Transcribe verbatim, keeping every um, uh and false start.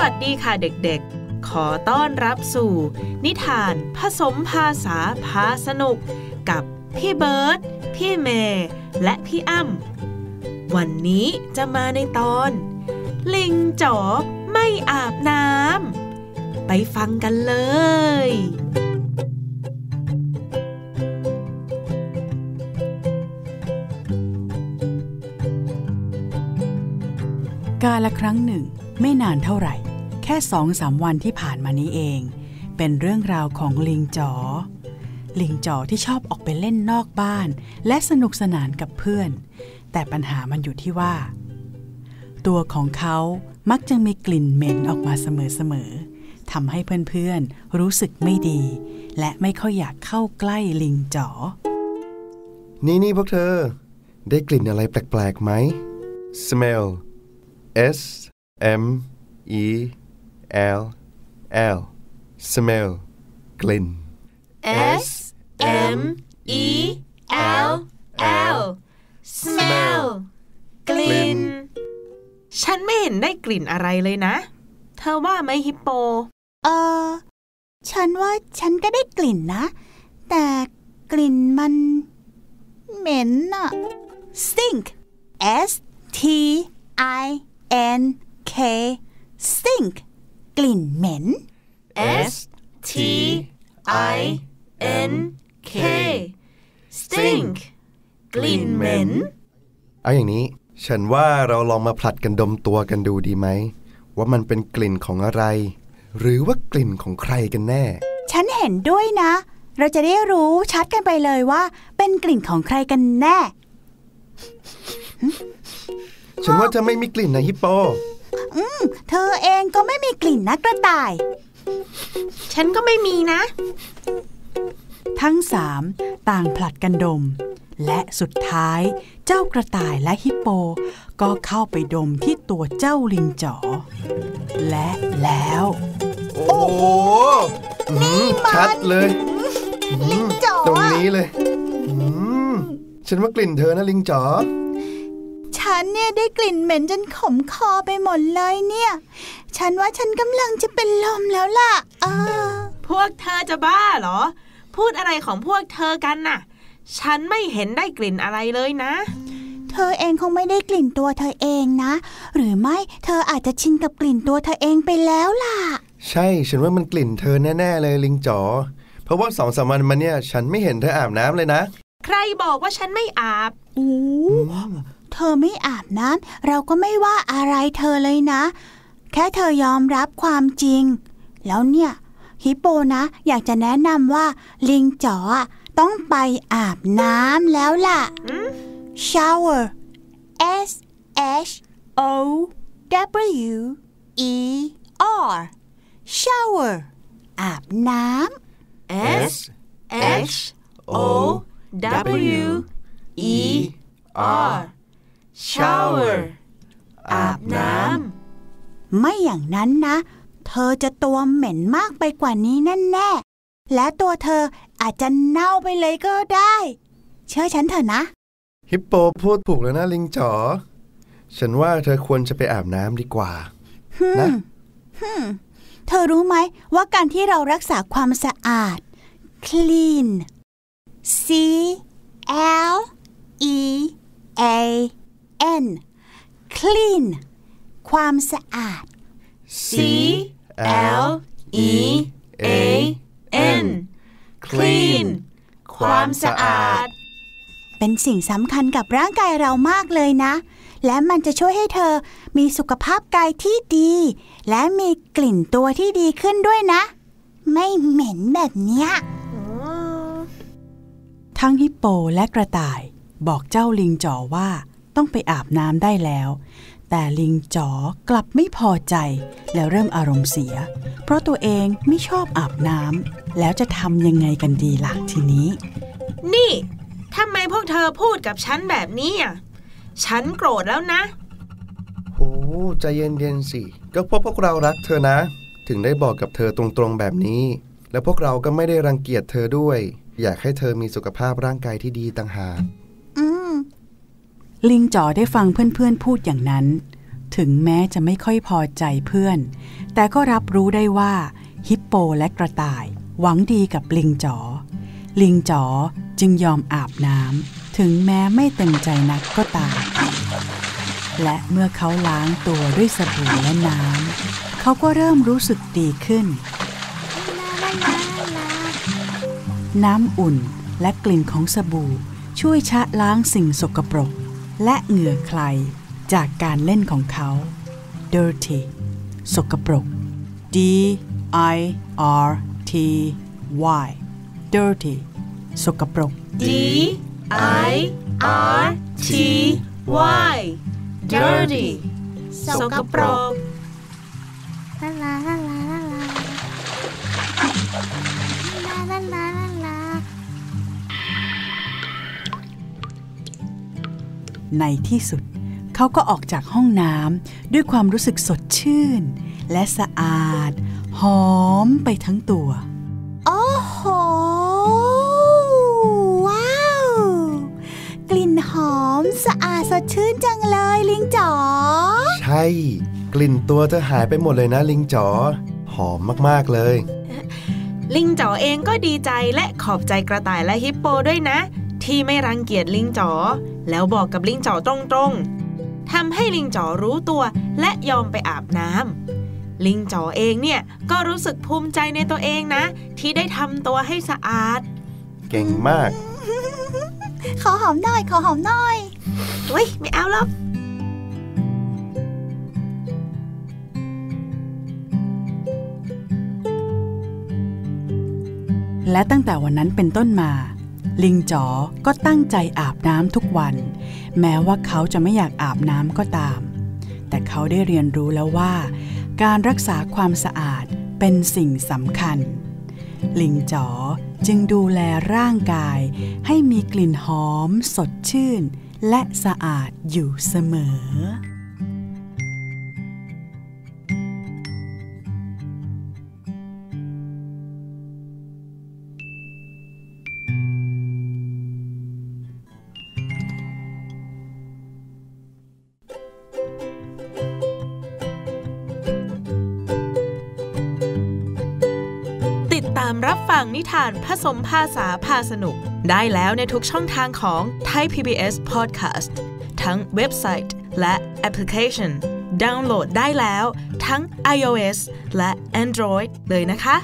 วัสดีค่ะเด็กๆขอต้อนรับสู่นิทานผสมภาษาพาสนุกกับพี่เบิร์ดพี่เมย์และพี่อ้ำวันนี้จะมาในตอนลิงจ๋อไม่อาบน้ำไปฟังกันเลยกาลครั้งหนึ่งไม่นานเท่าไหร่แค่สองสามวันที่ผ่านมานี้เองเป็นเรื่องราวของลิงจ๋อลิงจ๋อที่ชอบออกไปเล่นนอกบ้านและสนุกสนานกับเพื่อนแต่ปัญหามันอยู่ที่ว่าตัวของเขามักจะมีกลิ่นเหม็นออกมาเสมอๆทำให้เพื่อนๆรู้สึกไม่ดีและไม่ค่อยอยากเข้าใกล้ลิงจ๋อนี่นี่พวกเธอได้กลิ่นอะไรแปลกๆไหม smell S M E L L smell กลิ่น S M E L L smell กลิ่นฉันไม่เห็นได้กลิ่นอะไรเลยนะเธอว่าไหมฮิปโปเออฉันว่าฉันก็ได้กลิ่นนะแต่กลิ่นมันเหม็นอะ stink S T I N K stink กลิ่นเหม็น S T I N K stink กลิ่นเหม็นเอาอย่างนี้ฉันว่าเราลองมาผลัดกันดมตัวกันดูดีไหมว่ามันเป็นกลิ่นของอะไรหรือว่ากลิ่นของใครกันแน่ฉันเห็นด้วยนะเราจะได้รู้ชัดกันไปเลยว่าเป็นกลิ่นของใครกันแน่ฉันว่าเธอไม่มีกลิ่นนะฮิปโปอืมเธอเองก็ไม่มีกลิ่นนะกระต่ายฉันก็ไม่มีนะทั้งสามต่างผลัดกันดมและสุดท้ายเจ้ากระต่ายและฮิปโปก็เข้าไปดมที่ตัวเจ้าลิงจ๋อและแล้วโอ้โหชัดเลยลิงจ๋อตรงนี้เลยฉันว่ากลิ่นเธอนะลิงจ๋อฉันเนี่ยได้กลิ่นเหม็นจนขมคอไปหมดเลยเนี่ยฉันว่าฉันกำลังจะเป็นลมแล้วล่ะเออพวกเธอจะบ้าเหรอพูดอะไรของพวกเธอกันน่ะฉันไม่เห็นได้กลิ่นอะไรเลยนะเธอเองคงไม่ได้กลิ่นตัวเธอเองนะหรือไม่เธออาจจะชินกับกลิ่นตัวเธอเองไปแล้วล่ะใช่ฉันว่ามันกลิ่นเธอแน่ๆเลยลิงจ๋อเพราะว่าสองสามวันมาเนี่ยฉันไม่เห็นเธออาบน้ำเลยนะใครบอกว่าฉันไม่อาบอู้เธอไม่อาบน้ำเราก็ไม่ว่าอะไรเธอเลยนะแค่เธอยอมรับความจริงแล้วเนี่ยฮิปโปนะอยากจะแนะนำว่าลิงจ๋อต้องไปอาบน้ำแล้วล่ะ shower S H O W E R shower อาบน้ำ S H O W E R shower อาบน้ำไม่อย่างนั้นนะเธอจะตัวเหม็นมากไปกว่านี้แน่ๆและตัวเธออาจจะเน่าไปเลยก็ได้เชื่อฉันเถอะนะฮิปโปพูดถูกแล้วนะลิงจ๋อฉันว่าเธอควรจะไปอาบน้ำดีกว่านะเธอรู้ไหมว่าการที่เรารักษาความสะอาด clean C L E A N clean ความสะอาด C L E A N clean ความสะอาดเป็นสิ่งสำคัญกับร่างกายเรามากเลยนะและมันจะช่วยให้เธอมีสุขภาพกายที่ดีและมีกลิ่นตัวที่ดีขึ้นด้วยนะไม่เหม็นแบบเนี้ยทั้งฮิปโปและกระต่ายบอกเจ้าลิงจ๋อว่าต้องไปอาบน้ำได้แล้วแต่ลิงจ๋อกลับไม่พอใจแล้วเริ่มอารมณ์เสียเพราะตัวเองไม่ชอบอาบน้ำแล้วจะทำยังไงกันดีล่ะทีนี้นี่ทำไมพวกเธอพูดกับฉันแบบนี้อ่ะฉันโกรธแล้วนะโอ้ใจเย็นๆสิก็เพราะพวกเรารักเธอนะถึงได้บอกกับเธอตรงๆแบบนี้และพวกเราก็ไม่ได้รังเกียจเธอด้วยอยากให้เธอมีสุขภาพร่างกายที่ดีต่างหากอืมลิงจ๋อได้ฟังเพื่อนๆพูดอย่างนั้นถึงแม้จะไม่ค่อยพอใจเพื่อนแต่ก็รับรู้ได้ว่าฮิปโปและกระต่ายหวังดีกับลิงจ๋อลิงจ๋อจึงยอมอาบน้ำถึงแม้ไม่เต็มใจนักก็ตามและเมื่อเขาล้างตัวด้วยสบู่และน้ำเขาก็เริ่มรู้สึกดีขึ้นน้ำอุ่นและกลิ่นของสบู่ช่วยชะล้างสิ่งสกปรกและเหงื่อใครจากการเล่นของเขา dirty สกปรก D I R T Y dirty สกปรก D I R T Y dirty สกปรกลาลาลาลาลาลาลาลาลาในที่สุดเขาก็ออกจากห้องน้ำด้วยความรู้สึกสดชื่นและสะอาดหอมไปทั้งตัวโอ้โหว้าวกลิ่นหอมสะอาดสดชื่นจังเลยลิงจ๋อใช่กลิ่นตัวเธอหายไปหมดเลยนะลิงจ๋อหอมมากๆเลยลิงจ๋อเองก็ดีใจและขอบใจกระต่ายและฮิปโปด้วยนะที่ไม่รังเกียจลิงจ๋อแล้วบอกกับลิงจ๋อตรงๆทำให้ลิงจ๋อรู้ตัวและยอมไปอาบน้ำลิงจ๋อเองเนี่ยก็รู้สึกภูมิใจในตัวเองนะที่ได้ทำตัวให้สะอาดเก่งมากขอหอมหน่อยขอหอมหน่อยเฮ้ยไม่เอาหรอกและตั้งแต่วันนั้นเป็นต้นมาลิงจ๋อก็ตั้งใจอาบน้ำทุกวันแม้ว่าเขาจะไม่อยากอาบน้ำก็ตามแต่เขาได้เรียนรู้แล้วว่าการรักษาความสะอาดเป็นสิ่งสำคัญลิงจ๋อจึงดูแลร่างกายให้มีกลิ่นหอมสดชื่นและสะอาดอยู่เสมอรับฟังนิทานผสมภาษาพาสนุกได้แล้วในทุกช่องทางของ Thai พี บี เอส Podcast ทั้งเว็บไซต์และแอปพลิเคชันดาวน์โหลดได้แล้วทั้ง iOS และ Android เลยนะคะ